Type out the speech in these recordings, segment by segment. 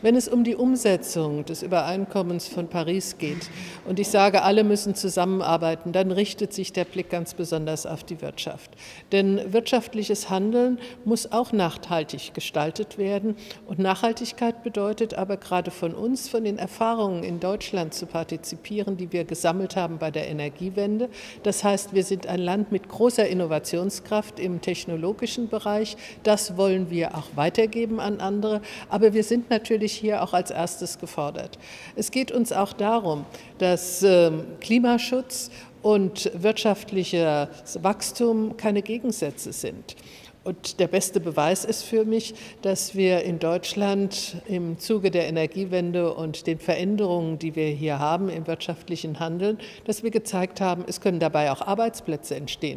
Wenn es um die Umsetzung des Übereinkommens von Paris geht und ich sage, alle müssen zusammenarbeiten, dann richtet sich der Blick ganz besonders auf die Wirtschaft. Denn wirtschaftliches Handeln muss auch nachhaltig gestaltet werden. Und Nachhaltigkeit bedeutet aber gerade von uns, von den Erfahrungen in Deutschland zu partizipieren, die wir gesammelt haben bei der Energiewende. Das heißt, wir sind ein Land mit großer Innovationskraft im technologischen Bereich. Das wollen wir auch weitergeben an andere. Aber wir sind natürlich hier auch als erstes gefordert. Es geht uns auch darum, dass Klimaschutz und wirtschaftliches Wachstum keine Gegensätze sind. Und der beste Beweis ist für mich, dass wir in Deutschland im Zuge der Energiewende und den Veränderungen, die wir hier haben im wirtschaftlichen Handeln, dass wir gezeigt haben, es können dabei auch Arbeitsplätze entstehen.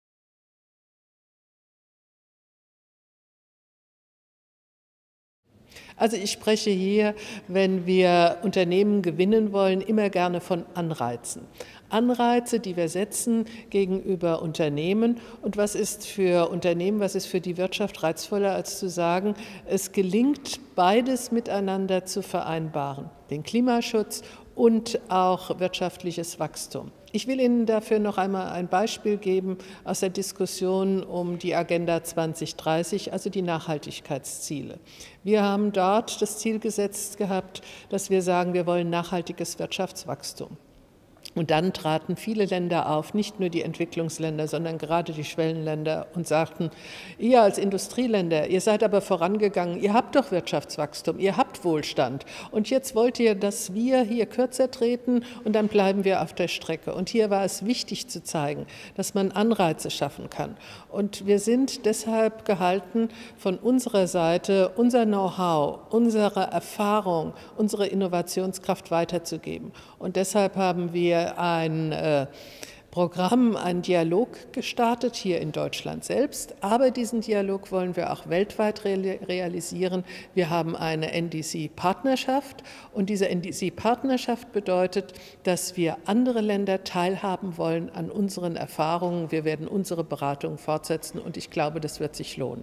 Also ich spreche hier, wenn wir Unternehmen gewinnen wollen, immer gerne von Anreizen. Anreize, die wir setzen gegenüber Unternehmen. Und was ist für Unternehmen, was ist für die Wirtschaft reizvoller, als zu sagen, es gelingt, beides miteinander zu vereinbaren, den Klimaschutz und auch wirtschaftliches Wachstum. Ich will Ihnen dafür noch einmal ein Beispiel geben aus der Diskussion um die Agenda 2030, also die Nachhaltigkeitsziele. Wir haben dort das Ziel gesetzt gehabt, dass wir sagen, wir wollen nachhaltiges Wirtschaftswachstum. Und dann traten viele Länder auf, nicht nur die Entwicklungsländer, sondern gerade die Schwellenländer und sagten, ihr als Industrieländer, ihr seid aber vorangegangen, ihr habt doch Wirtschaftswachstum, ihr habt Wohlstand und jetzt wollt ihr, dass wir hier kürzer treten und dann bleiben wir auf der Strecke. Und hier war es wichtig zu zeigen, dass man Anreize schaffen kann. Und wir sind deshalb gehalten, von unserer Seite unser Know-how, unsere Erfahrung, unsere Innovationskraft weiterzugeben. Und deshalb haben wir ein Programm, einen Dialog gestartet, hier in Deutschland selbst. Aber diesen Dialog wollen wir auch weltweit realisieren. Wir haben eine NDC-Partnerschaft und diese NDC-Partnerschaft bedeutet, dass wir andere Länder teilhaben wollen an unseren Erfahrungen. Wir werden unsere Beratungen fortsetzen und ich glaube, das wird sich lohnen.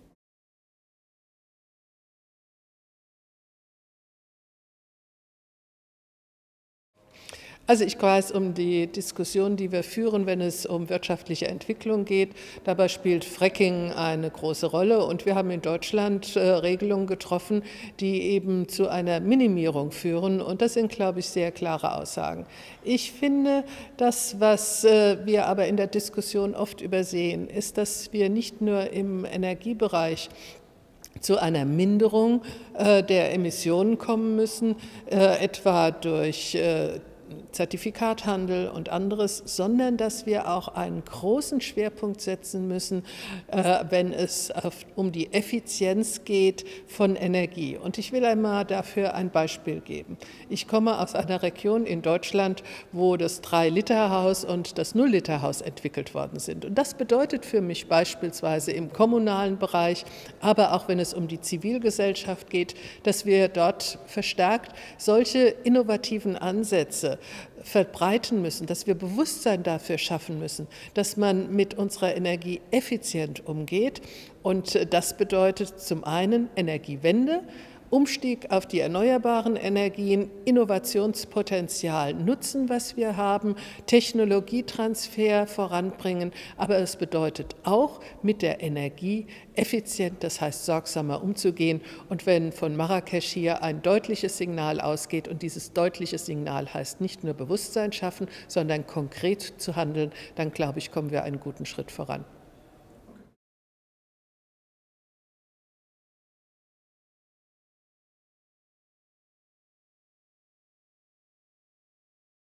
Also ich weiß um die Diskussion, die wir führen, wenn es um wirtschaftliche Entwicklung geht. Dabei spielt Fracking eine große Rolle. Und wir haben in Deutschland Regelungen getroffen, die eben zu einer Minimierung führen. Und das sind, glaube ich, sehr klare Aussagen. Ich finde, das, was wir aber in der Diskussion oft übersehen, ist, dass wir nicht nur im Energiebereich zu einer Minderung der Emissionen kommen müssen, etwa durch Zertifikathandel und anderes, sondern dass wir auch einen großen Schwerpunkt setzen müssen, wenn es um die Effizienz geht von Energie. Und ich will einmal dafür ein Beispiel geben. Ich komme aus einer Region in Deutschland, wo das 3-Liter-Haus und das 0-Liter-Haus entwickelt worden sind. Und das bedeutet für mich beispielsweise im kommunalen Bereich, aber auch wenn es um die Zivilgesellschaft geht, dass wir dort verstärkt solche innovativen Ansätze verbreiten müssen, dass wir Bewusstsein dafür schaffen müssen, dass man mit unserer Energie effizient umgeht. Und das bedeutet zum einen Energiewende, Umstieg auf die erneuerbaren Energien, Innovationspotenzial nutzen, was wir haben, Technologietransfer voranbringen, aber es bedeutet auch, mit der Energie effizient, das heißt sorgsamer umzugehen. Und wenn von Marrakesch hier ein deutliches Signal ausgeht, und dieses deutliche Signal heißt nicht nur Bewusstsein schaffen, sondern konkret zu handeln, dann glaube ich, kommen wir einen guten Schritt voran.